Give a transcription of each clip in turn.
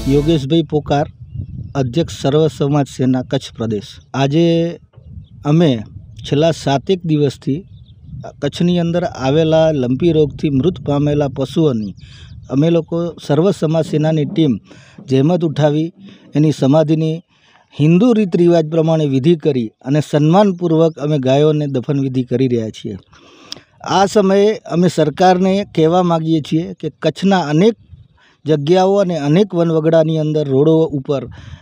યોગેશભાઈ પોકાર, અધ્યક્ષ સર્વ સમાજ સેના કચ્છ પ્રદેશ। આજે અમે છેલ્લા 7 દિવસથી કચ્છની અંદર આવેલા લંપી રોગથી મૃત પામેલા પશુઓની અમે લોકો સર્વ સમાજ સેનાની ટીમ જહેમત ઉઠાવી એની સમાધિની હિન્દુ રીત રિવાજ પ્રમાણે વિધિ કરી અને સન્માનપૂર્વક અમે ગાયોને દફન વિધિ કરી રહ્યા છીએ। આ સમયે અમે સરકારને કહેવા માગીએ છીએ કે કચ્છના અનેક જગ્યાઓ અને અનેક વનવગડાની અંદર રોડો ઉપર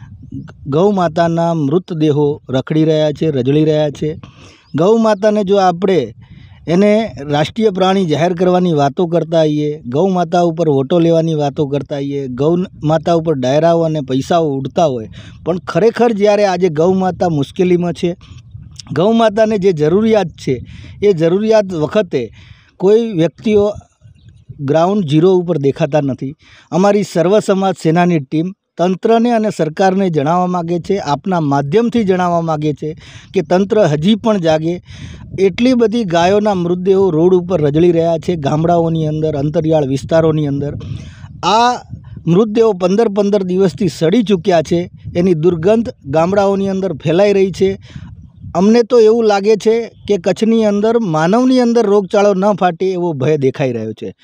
ગૌ માતાના મૃતદેહો રખડી રહ્યા છે, રજળી રહ્યા છે। ગૌ માતાને જો આપણે એને રાષ્ટ્રીય પ્રાણી જાહેર કરવાની વાતો કરતા આવીએ, ગૌ માતા ઉપર વોટો લેવાની વાતો કરતા આવીએ, ગૌ માતા ઉપર ડાયરાઓ અને પૈસાઓ ઉડતા હોય, પણ ખરેખર જ્યારે આજે ગૌ માતા મુશ્કેલીમાં છે, ગૌ માતાને જે જરૂરિયાત છે એ જરૂરિયાત વખતે કોઈ વ્યક્તિઓ ગ્રાઉન્ડ ઝીરો ઉપર દેખાતા નથી। અમારી સર્વ સમાજ સેનાની ટીમ તંત્રને અને સરકારને જણાવવા માગે છે, આપના માધ્યમથી જણાવવા માગે છે કે તંત્ર હજી પણ જાગે। એટલી બધી ગાયોના મૃતદેહો રોડ ઉપર રજળી રહ્યા છે ગામડાઓની અંદર, અંતરિયાળ વિસ્તારોની અંદર। આ મૃતદેહો 15 દિવસથી સડી ચૂક્યા છે, એની દુર્ગંધ ગામડાઓની અંદર ફેલાઈ રહી છે। અમને તો એવું લાગે છે કે કચ્છની અંદર માનવની અંદર રોગચાળો ન ફાટે એવો ભય દેખાઈ રહ્યો છે।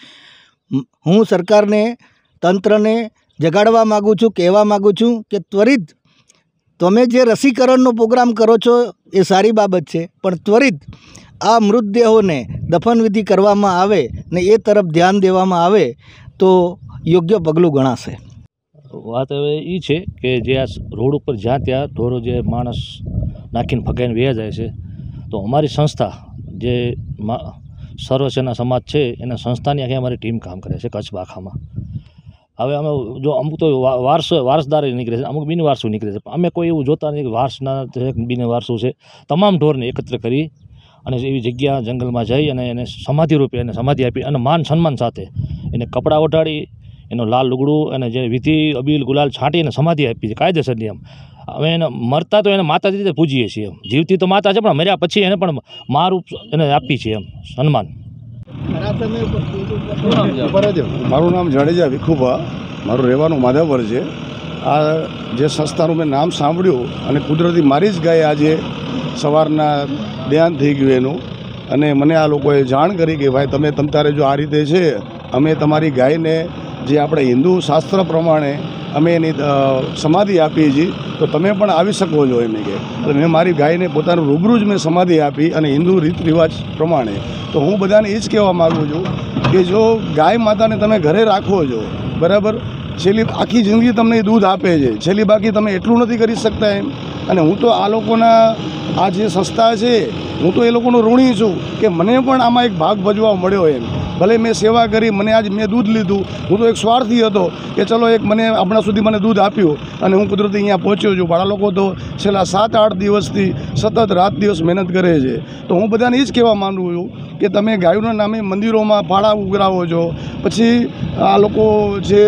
હું સરકારને, તંત્રને જગાડવા માગું છું, કહેવા માગું છું કે ત્વરિત તમે જે રસીકરણનો પ્રોગ્રામ કરો છો એ સારી બાબત છે, પણ ત્વરિત આ મૃતદેહોને દફનવિધિ કરવામાં આવે ને એ તરફ ધ્યાન દેવામાં આવે તો યોગ્ય પગલું ગણાશે। વાત હવે એ છે કે જે આ રોડ ઉપર જ્યાં ત્યાં ઢોરો જે માણસ નાખીને ફગાઈને વહી જાય છે, તો અમારી સંસ્થા જે સર્વ સેના સમાજ છે એના સંસ્થાની આખી અમારી ટીમ કામ કરે છે કચ્છ બાખામાં। હવે અમે જો અમુક તો વારસદાર નીકળે છે, અમુક બિનવારસુ નીકળે છે, અમે કોઈ એવું જોતા નથી કે વારસના બિનવારસુ છે। તમામ ઢોરને એકત્ર કરી અને એવી જગ્યા જંગલમાં જઈ અને એને સમાધિ રૂપે એને સમાધિ આપી અને માન સન્માન સાથે એને કપડાં ઓઢાડી એનો લાલ લુગડું અને જે વિધિ અબીલ ગુલાલ છાંટી અને સમાધિ આપી છે કાયદેસર નિયમ। અમે એને મરતા તો એને માતાજી રીતે પૂજીએ છીએ, જીવતી તો માતા છે પણ મર્યા પછી એને પણ મા રૂપ એને આપી છે એમ સન્માન। મારું નામ જાડેજા વિખુભા, મારું રહેવાનું માધાપર છે। આ જે સંસ્થાનું મેં નામ સાંભળ્યું અને કુદરતી મારી જ ગાય આજે સવારના દેહાંત થઈ ગયું એનું, અને મને આ લોકોએ જાણ કરી કે ભાઈ તમે તમતારે જો આ રીતે છે, અમે તમારી ગાયને જે આપણે હિન્દુ શાસ્ત્ર પ્રમાણે અમે એની સમાધિ આપીએ છીએ તો તમે પણ આવી શકો છો એમ કે। તો મેં મારી ગાયને પોતાનું રૂબરૂ જ મેં સમાધિ આપી અને હિન્દુ રીત રિવાજ પ્રમાણે। તો હું બધાને એ જ કહેવા માગું છું કે જો ગાય માતાને તમે ઘરે રાખો છો, બરાબર, છેલ્લી આખી જિંદગી તમને એ દૂધ આપે છે, છેલ્લી બાકી તમે એટલું નથી કરી શકતા એમ। અને હું તો આ લોકોના આ જે સંસ્થા છે હું તો એ લોકોનો ઋણી છું કે મને પણ આમાં એક ભાગ ભજવા મળ્યો એમ। ભલે મેં સેવા કરી, મને આજ મેં દૂધ લીધું, હું તો એક સ્વાર્થી હતો કે ચલો એક મને હમણાં સુધી મને દૂધ આપ્યું અને હું કુદરતી અહીંયા પહોંચ્યો છું। પણ આ લોકો તો છેલ્લા 7-8 દિવસથી સતત રાત દિવસ મહેનત કરે છે। તો હું બધાને એ જ કહેવા માંગુ છું કે તમે ગાયોના નામે મંદિરોમાં ફાળા ઉઘરાવો છો, પછી આ લોકો જે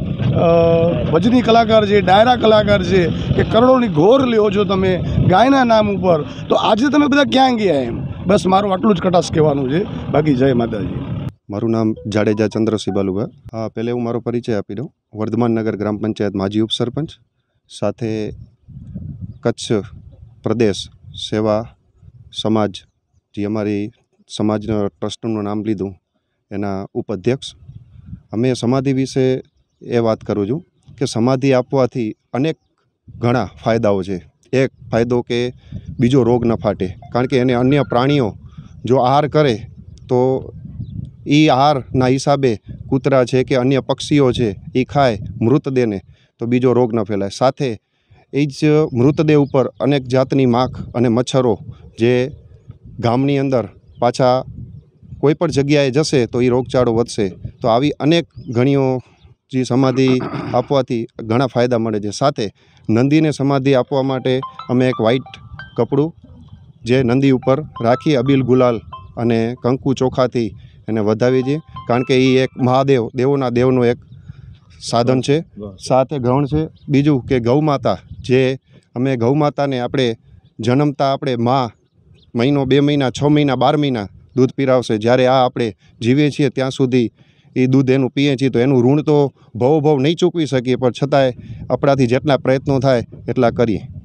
ભજની કલાકાર છે, ડાયરા કલાકાર છે કે કરોડોની ઘોર લ્યો છો તમે ગાયના નામ ઉપર, તો આજે તમે બધા ક્યાં ગયા એમ। બસ મારું આટલું જ કટાશ કહેવાનું છે, બાકી જય માતાજી। મારું નામ જાડેજા ચંદ્રસિંહ બાલુભા। હા, પહેલે હું મારો પરિચય આપી દઉં। વર્ધમાન નગર ગ્રામ પંચાયત માજી ઉપસરપંચ, સાથે કચ્છ પ્રદેશ સેવા સમાજ, જે અમારી સમાજના ટ્રસ્ટનું નામ લીધું એના ઉપાધ્યક્ષ। અમે સમાધિ વિશે એ વાત કરું છું કે સમાધિ આપવાથી અનેક ઘણા ફાયદાઓ છે। એક ફાયદો કે બીજો રોગ ન ફાટે, કારણ કે એને અન્ય પ્રાણીઓ જો આહાર કરે તો એ આહારના હિસાબે કૂતરા છે કે અન્ય પક્ષીઓ છે એ ખાય મૃતદેહને તો બીજો રોગ ન ફેલાય। સાથે એ જ મૃતદેહ ઉપર અનેક જાતની માખ અને મચ્છરો જે ગામની અંદર પાછા કોઈ પણ જગ્યાએ જશે તો એ રોગચાળો વધશે। તો આવી અનેક ઘણીઓ જે સમાધિ આપવાથી ઘણા ફાયદા મળે છે। સાથે નંદીને સમાધિ આપવા માટે અમે એક વ્હાઈટ કપડું જે નંદી ઉપર રાખી અબીલ ગુલાલ અને કંકુ ચોખાથી એને વધાવીએ છીએ, કારણ કે એ એક મહાદેવ દેવોના દેવનો એક સાધન છે। સાથે ગૌણ છે। બીજું કે ગૌ માતા, જે અમે ગૌ માતાને આપણે જન્મતા આપણે મહિનો 2 મહિના 6 મહિના 12 મહિના દૂધ પીરાવશે, જ્યારે આ આપણે જીવીએ છીએ ત્યાં સુધી એ દૂધ એનું પીએ છીએ તો એનું ઋણ તો ભવ નહીં ચૂકવી શકીએ, પણ છતાંય આપણાથી જેટલા પ્રયત્નો થાય એટલા કરીએ.